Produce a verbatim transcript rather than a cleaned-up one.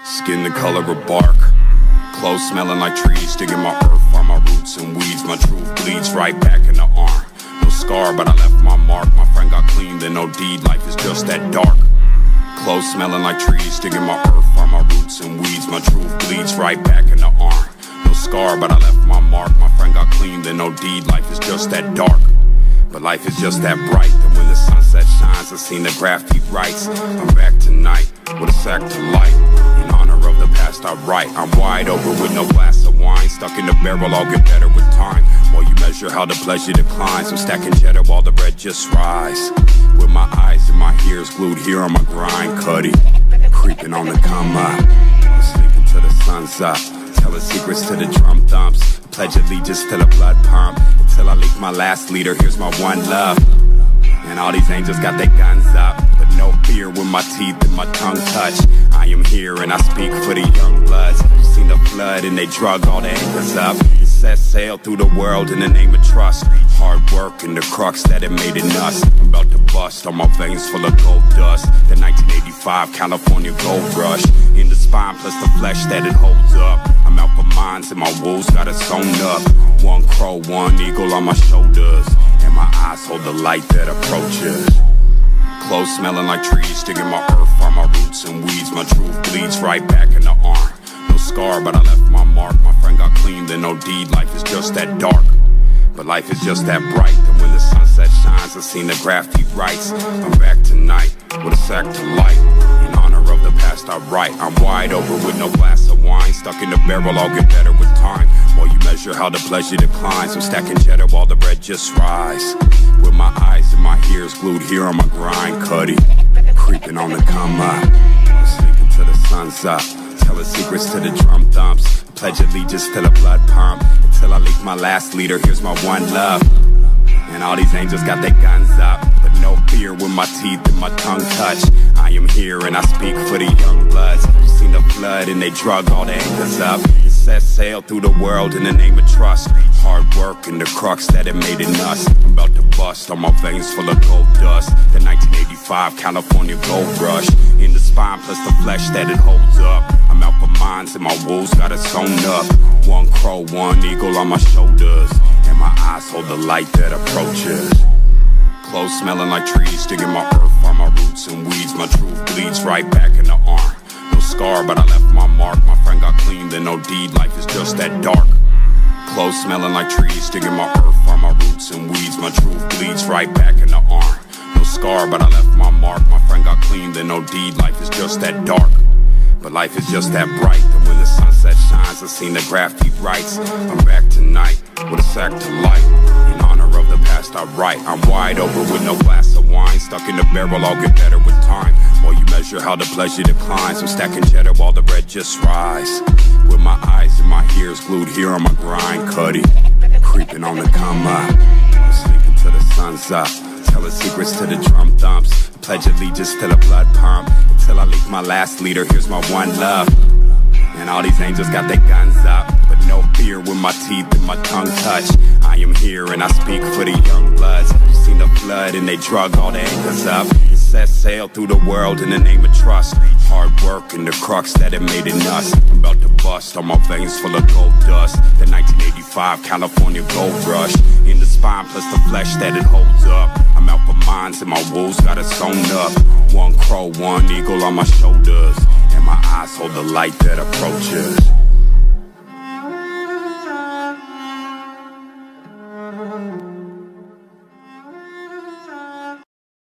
Skin the color of bark, clothes smelling like trees, digging my earth on my roots and weeds. My truth bleeds right back in the arm. No scar, but I left my mark. My friend got clean, then no deed. Life is just that dark. Clothes smelling like trees, digging my earth on my roots and weeds. My truth bleeds right back in the arm. No scar, but I left my mark. My friend got clean, then no deed. Life is just that dark. But life is just that bright, that when the sunset shines, I've seen the graffiti writes. I'm back tonight with a sack to light. In honor of the past I write. I'm wide open with no glass of wine. Stuck in the barrel, I'll get better with time. While you measure how the pleasure declines, I'm stacking cheddar while the bread just rise. With my eyes and my ears glued here on my grind, Cuddy creeping on the come up. I'm sleeping till the sun's up. Telling secrets to the drum thumps. Pledge allegiance to the blood pump. Until I leak my last leader, here's my one love. And all these angels got their guns up, but no fear when my teeth and my tongue touch. I am here and I speak for the young bloods. You seen the flood and they drug all the anchors up. It set sail through the world in the name of trust. Hard work and the crux that it made in us. I'm about to bust, on my veins full of gold dust. The nineteen eighty-five California gold rush. In the spine plus the flesh that it holds up. I'm out for mines and my wolves got it sewn up. One crow, one eagle on my shoulders. And my eyes hold the light that approaches. Clothes smelling like trees, digging my earth on my roots and weeds. My truth bleeds right back in the arm. No scar, but I left my mark. My friend got clean, then no deed. Life is just that dark. But life is just that bright, that when the sunset shines, I've seen the graffiti writes. I'm back tonight with a sack to light. In honor of the past I write. I'm wide open with no glass of wine. Stuck in the barrel, I'll get better with time. While you measure how the pleasure declines, I'm stacking cheddar while the bread just rise. With my eyes and my ears glued here on my grind, Cuddy creeping on the come up. I'm sleeping till the sun's up. Telling secrets to the drum thumps. Pledge allegiance to the blood pump. Until I leak my last leader, here's my one love. And all these angels got their guns up, but no fear when my teeth and my tongue touch. I am here and I speak for the young bloods. You seen the flood and they drug all the anchors up. It set sail through the world in the name of trust. Hard work and the crux that it made in us. I'm about to bust, on my veins full of gold dust. The nineteen eighty-five California gold rush. In the spine plus the flesh that it holds up. I'm out for mines and my wolves got it sewn up. One crow, one eagle on my shoulders. And my eyes hold the light that approaches. Clothes smelling like trees, digging my earth on my roots and weeds. My truth bleeds right back in the arm. No scar, but I left my mark. My friend got clean, then no deed. Life is just that dark. Clothes smelling like trees, digging my earth on my roots and weeds. My truth bleeds right back in the arm. No scar, but I left my mark. My friend got clean, then no deed. Life is just that dark. But life is just that bright, that when the sunset shines, I've seen the graffiti writes. I'm back tonight with a sack to light. In honor of the past I write. I'm wide open with no glass of wine. Stuck in the barrel, I'll get better with time. While you measure how the pleasure declines, I'm stacking cheddar while the bread just rise. With my eyes and my ears glued here on my grind, Cuddy creeping on the come up. I'm sleeping till the sun's up. Telling secrets to the drum thumps. Pledge allegiance to the blood pump. Until I leak my last leader, here's my one love. And all these angels got their guns up, but no fear when my teeth and my tongue touch. I am here and I speak for the young bloods. You seen the flood and they drug all the anchors up. It set sail through the world in the name of trust. Hard work and the crux that it made in us. I'm about to bust, on my veins full of gold dust. The nineteen eighty-five California gold rush. In the spine plus the flesh that it holds up. I'm out for mines and my wolves got it sewn up. One crow, one eagle on my shoulders. And my eyes hold the light that approaches.